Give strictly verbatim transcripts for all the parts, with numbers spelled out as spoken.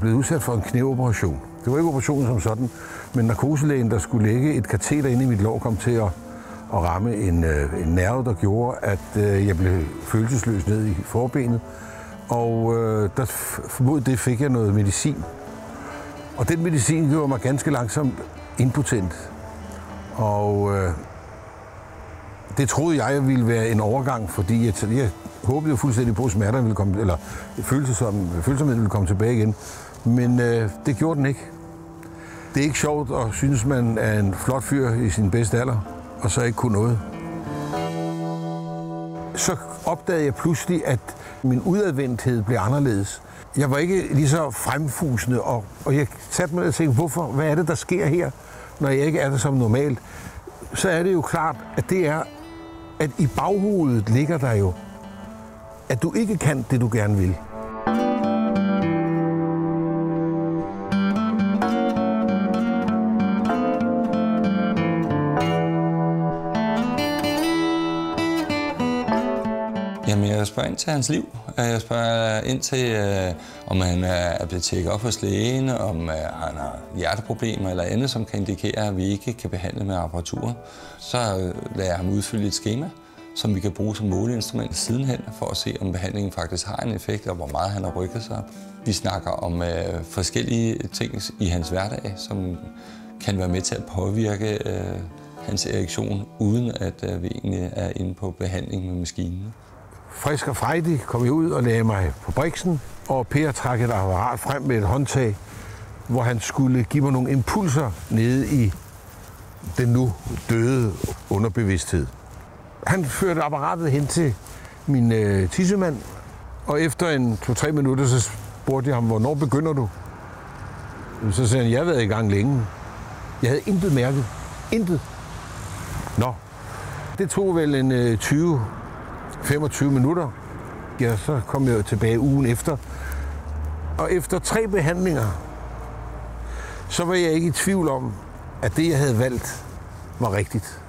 blevet udsat for en knæoperation. Det var ikke operationen som sådan, men narkoselægen, der skulle lægge et kateter ind i mit lår, kom til at, at ramme en, en nerve, der gjorde, at jeg blev følelsesløs ned i forbenet. Og øh, der, mod det fik jeg noget medicin. Og den medicin gjorde mig ganske langsomt impotent. Og øh, det troede jeg ville være en overgang, fordi jeg, jeg håbede jo fuldstændig på, at smerterne ville komme, eller følsomheden ville komme tilbage igen. Men øh, det gjorde den ikke. Det er ikke sjovt at synes, man er en flot fyr i sin bedste alder, og så ikke kunne noget. Så opdagede jeg pludselig, at min udadvendthed blev anderledes. Jeg var ikke lige så fremfusende, og, og jeg satte mig og tænkte, hvorfor? Hvad er det, der sker her, når jeg ikke er det som normalt? Så er det jo klart, at det er, at i baghovedet ligger der jo, at du ikke kan det, du gerne vil. Jamen, jeg spørger ind til hans liv. Jeg spørger ind til, øh, om han er blevet tjekket op hos lægen, om øh, han har hjerteproblemer eller andet, som kan indikere, at vi ikke kan behandle med apparatur. Så øh, lader jeg ham udfylde et skema, som vi kan bruge som måleinstrument sidenhen, for at se, om behandlingen faktisk har en effekt, og hvor meget han har rykket sig. Vi snakker om øh, forskellige ting i hans hverdag, som kan være med til at påvirke øh, hans erektion, uden at øh, vi egentlig er inde på behandling med maskinen. Frisk og frejdig kom jeg ud og lagde mig på briksen, og Per trak et apparat frem med et håndtag, hvor han skulle give mig nogle impulser nede i den nu døde underbevidsthed. Han førte apparatet hen til min øh, tissemand, og efter en to-tre minutter, så spurgte jeg ham, hvornår begynder du? Så sagde han, jeg har været i gang længe. Jeg havde intet mærket. Intet. Nå, det tog vel en øh, tyve til femogtyve minutter. Ja, så kom jeg tilbage ugen efter. Og efter tre behandlinger, så var jeg ikke i tvivl om, at det, jeg havde valgt, var rigtigt.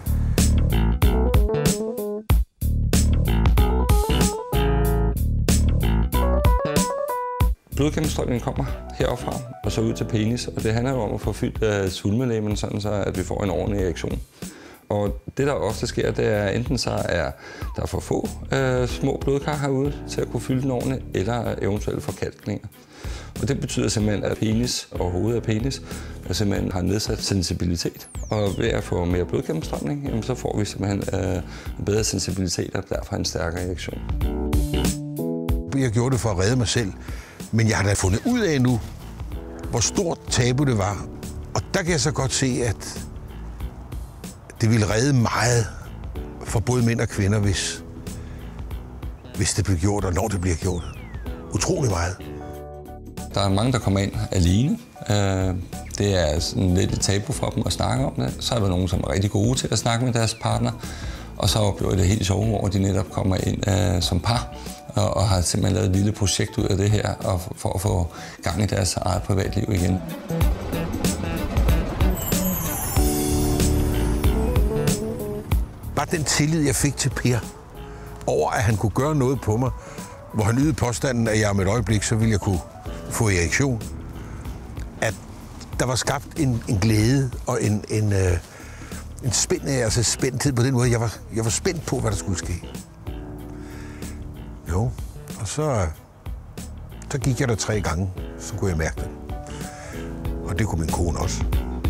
Blodgennemstrømningen kommer heroppefra og så ud til penis, og det handler jo om at få fyldt af svulmelæmen, sådan så at vi får en ordentlig erektion. Og det, der ofte sker, det er enten så er der for få øh, små blodkar herude til at kunne fylde den ordentligt, eller eventuelt forkalkninger. Og det betyder simpelthen, at penis og hovedet af penis simpelthen har nedsat sensibilitet. Og ved at få mere blodgennemstrømning, jamen, så får vi simpelthen øh, en bedre sensibilitet og derfor en stærkere erektion. Jeg gjorde det for at redde mig selv, men jeg har da fundet ud af nu, hvor stort tabu det var. Og der kan jeg så godt se, at det ville redde meget for både mænd og kvinder, hvis, hvis det bliver gjort, og når det bliver gjort. Utrolig meget. Der er mange, der kommer ind alene. Det er sådan lidt et tabu for dem at snakke om det. Så er der nogen, som er rigtig gode til at snakke med deres partner. Og så oplever det helt sjovt, hvor de netop kommer ind som par og, og har simpelthen lavet et lille projekt ud af det her, og for at få gang i deres eget privatliv igen. Bare den tillid, jeg fik til Per, over at han kunne gøre noget på mig, hvor han ydede påstanden, at jeg om et øjeblik, så ville jeg kunne få erektion. At der var skabt en, en glæde og en, en, øh, en spænd, altså spændthed på den måde. Jeg var, jeg var spændt på, hvad der skulle ske. Jo, og så, så gik jeg der tre gange, så kunne jeg mærke det. Og det kunne min kone også.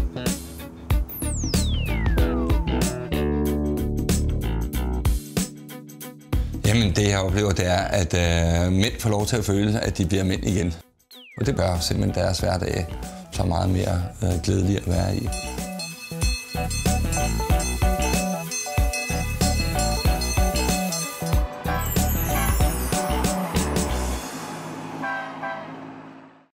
Jamen, det jeg oplever, det er, at øh, mænd får lov til at føle, at de bliver mænd igen. Og det gør simpelthen deres hverdag så meget mere øh, glædelig at være i.